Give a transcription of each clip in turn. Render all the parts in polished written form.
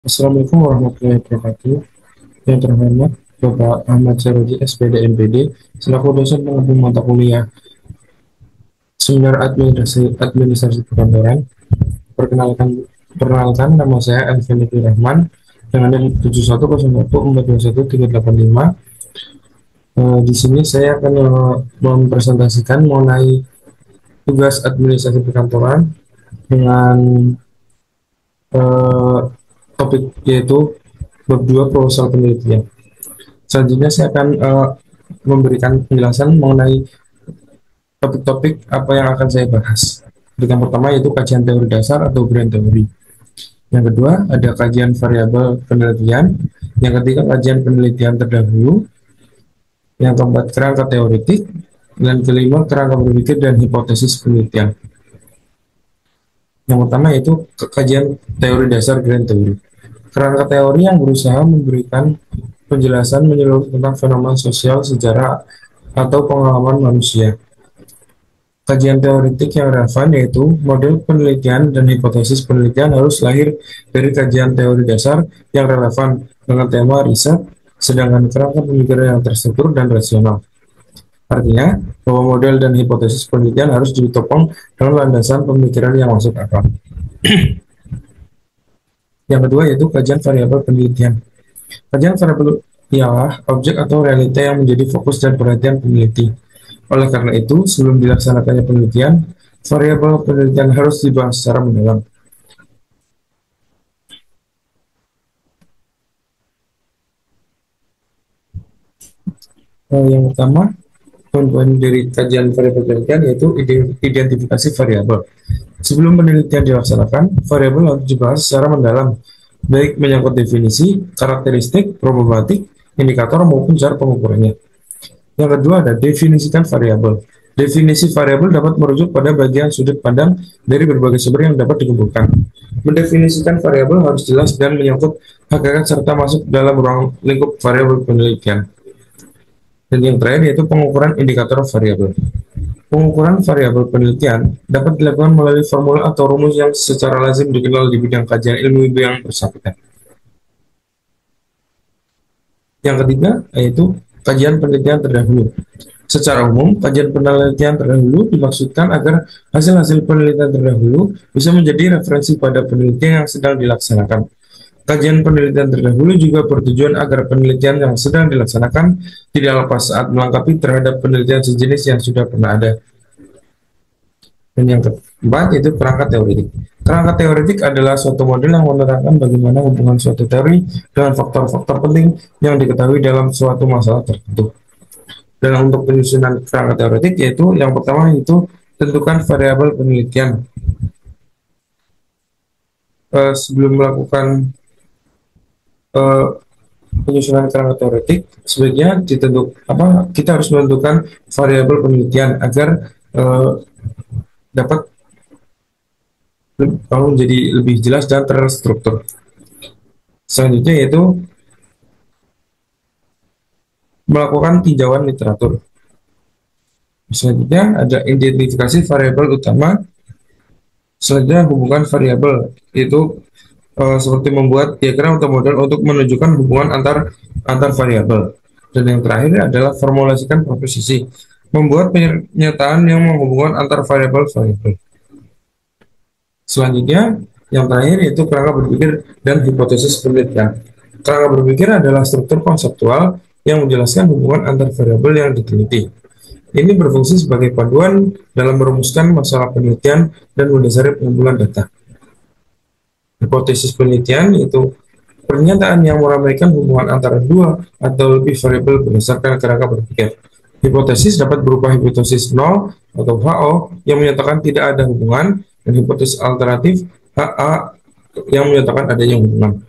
Assalamualaikum warahmatullahi wabarakatuh. Yang terhormat Bapak Ahmad Syarudi, SPD MPD, selaku dosen pengampu mata kuliah Seminar Administrasi Perkantoran. Perkenalkan nama saya Alvin Rahman dengan NIM 7101421385. Di sini saya akan mempresentasikan mengenai tugas administrasi perkantoran dengan eh, topik yaitu bab 2 proposal penelitian. Selanjutnya saya akan memberikan penjelasan mengenai topik-topik apa yang akan saya bahas. Yang pertama yaitu kajian teori dasar atau grand theory. Yang kedua ada kajian variabel penelitian. Yang ketiga kajian penelitian terdahulu. Yang keempat kerangka teoretik. Dan kelima kerangka berpikir dan hipotesis penelitian. Yang pertama yaitu kajian teori dasar grand theory. Kerangka teori yang berusaha memberikan penjelasan menyeluruh tentang fenomena sosial, sejarah, atau pengalaman manusia. Kajian teoretik yang relevan yaitu model penelitian dan hipotesis penelitian harus lahir dari kajian teori dasar yang relevan dengan tema riset, sedangkan kerangka pemikiran yang terstruktur dan rasional. Artinya, bahwa model dan hipotesis penelitian harus ditopang dengan landasan pemikiran yang masuk akal. Yang kedua yaitu kajian variabel penelitian. Kajian variabel ialah objek atau realita yang menjadi fokus dan perhatian peneliti. Oleh karena itu, sebelum dilaksanakannya penelitian, variabel penelitian harus dibahas secara mendalam. Yang pertama, poin-poin dari kajian variabel penelitian yaitu identifikasi variabel. Sebelum penelitian dilaksanakan, variabel harus dibahas secara mendalam, baik menyangkut definisi, karakteristik, problematik, indikator maupun cara pengukurannya. Yang kedua ada definisikan variabel. Definisi variabel dapat merujuk pada bagian sudut pandang dari berbagai sumber yang dapat dikumpulkan. Mendefinisikan variabel harus jelas dan menyangkut hakikat serta masuk dalam ruang lingkup variabel penelitian. Dan yang terakhir yaitu pengukuran indikator variabel. Pengukuran variabel penelitian dapat dilakukan melalui formula atau rumus yang secara lazim dikenal di bidang kajian ilmu yang bersangkutan. Yang ketiga yaitu kajian penelitian terdahulu. Secara umum, kajian penelitian terdahulu dimaksudkan agar hasil-hasil penelitian terdahulu bisa menjadi referensi pada penelitian yang sedang dilaksanakan. Kajian penelitian terdahulu juga bertujuan agar penelitian yang sedang dilaksanakan tidak lepas saat melengkapi terhadap penelitian sejenis yang sudah pernah ada. Dan yang keempat yaitu kerangka teoretik. Kerangka teoretik adalah suatu model yang menerangkan bagaimana hubungan suatu teori dengan faktor-faktor penting yang diketahui dalam suatu masalah tertentu. Dan untuk penyusunan kerangka teoretik yaitu yang pertama itu tentukan variabel penelitian. Sebelum melakukan eh, penyusunan kerangka teoretik, sebaiknya kita harus menentukan variabel penelitian agar dapat menjadi lebih jelas dan terstruktur. Selanjutnya yaitu melakukan tinjauan literatur. Selanjutnya ada identifikasi variabel utama. Selanjutnya hubungan variabel itu seperti membuat diagram atau model untuk menunjukkan hubungan antar variabel. Dan yang terakhir adalah formulasikan proposisi, membuat pernyataan yang menghubungkan antar variabel-variabel. Selanjutnya, yang terakhir yaitu kerangka berpikir dan hipotesis penelitian. Kerangka berpikir adalah struktur konseptual yang menjelaskan hubungan antar variabel yang diteliti. Ini berfungsi sebagai panduan dalam merumuskan masalah penelitian dan mendasari pengumpulan data. Hipotesis penelitian yaitu pernyataan yang meramaikan hubungan antara dua atau lebih variabel berdasarkan kerangka berpikir. Hipotesis dapat berupa hipotesis nol atau HO yang menyatakan tidak ada hubungan dan hipotesis alternatif HA yang menyatakan adanya hubungan.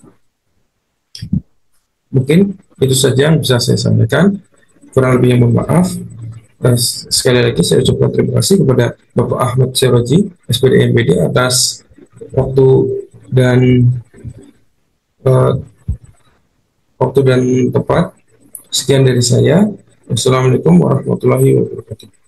Mungkin itu saja yang bisa saya sampaikan. Kurang lebihnya mohon maaf. Dan sekali lagi saya ucapkan terima kasih kepada Bapak Ahmad Syarudi, SPD MPD atas waktu dan uh, waktu dan tepat. Sekian dari saya. Wassalamualaikum warahmatullahi wabarakatuh.